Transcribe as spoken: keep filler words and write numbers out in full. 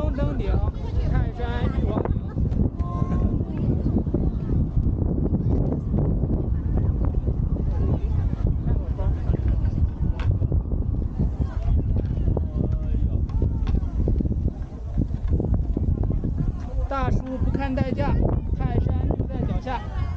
黄登顶，泰山玉皇顶。大叔不看代驾，泰山就在脚下。